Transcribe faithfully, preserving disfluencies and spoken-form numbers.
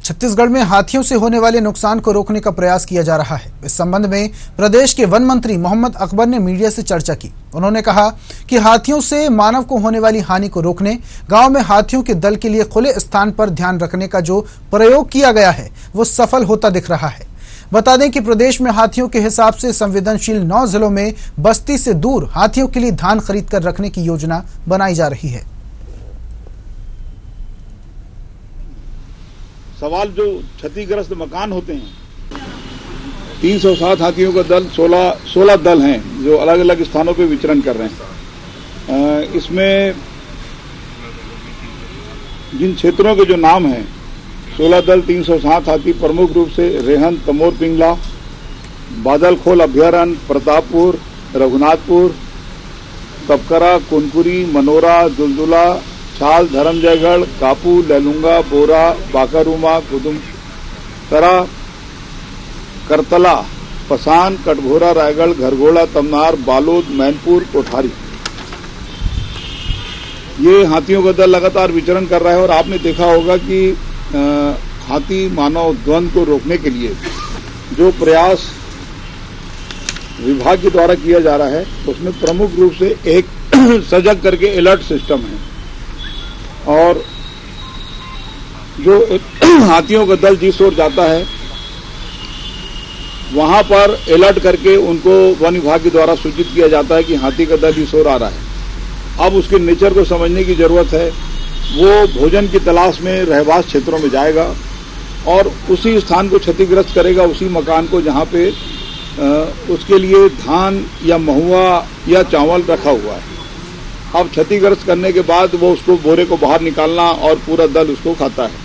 छत्तीसगढ़ में हाथियों से होने वाले नुकसान को रोकने का प्रयास किया जा रहा है। इस संबंध में प्रदेश के वन मंत्री मोहम्मद अकबर ने मीडिया से चर्चा की। उन्होंने कहा कि हाथियों से मानव को होने वाली हानि को रोकने गांव में हाथियों के दल के लिए खुले स्थान पर ध्यान रखने का जो प्रयोग किया गया है वो सफल होता दिख रहा है। बता दें कि प्रदेश में हाथियों के हिसाब से संवेदनशील नौ जिलों में बस्ती से दूर हाथियों के लिए धान खरीद कर रखने की योजना बनाई जा रही है। सवाल जो क्षतिग्रस्त मकान होते हैं, तीन सौ सात हाथियों का दल सोलह सोलह दल हैं जो अलग अलग स्थानों पे विचरण कर रहे हैं। इसमें जिन क्षेत्रों के जो नाम हैं, सोलह दल तीन सौ सात हाथी प्रमुख रूप से रेहन, तमोर, पिंगला, बादलखोल अभ्यारण्य, प्रतापपुर, रघुनाथपुर, कपकरा, कुनकुरी, मनोरा, दुलदुला, छाल, धर्मजयगढ़, कापू, लैलूंगा, बोरा, बाकारूमा, कुदुमतरा, करतला, पसान, कटघोरा, रायगढ़, घरघोड़ा, तमनार, बालोद, मैनपुर, कोठारी, ये हाथियों का दल लगातार विचरण कर रहा है। और आपने देखा होगा कि आ, हाथी मानव द्वंद को रोकने के लिए जो प्रयास विभाग के द्वारा किया जा रहा है उसमें प्रमुख रूप से एक सजग करके अलर्ट सिस्टम है। और जो हाथियों का दल जिस ओर जाता है वहां पर अलर्ट करके उनको वन विभाग के द्वारा सूचित किया जाता है कि हाथी का दल इस ओर आ रहा है। अब उसके नेचर को समझने की जरूरत है। वो भोजन की तलाश में रहवास क्षेत्रों में जाएगा और उसी स्थान को क्षतिग्रस्त करेगा, उसी मकान को जहां पे आ, उसके लिए धान या महुआ या चावल रखा हुआ है। अब क्षतिग्रस्त करने के बाद वो उसको बोरे को बाहर निकालना और पूरा दल उसको खाता है।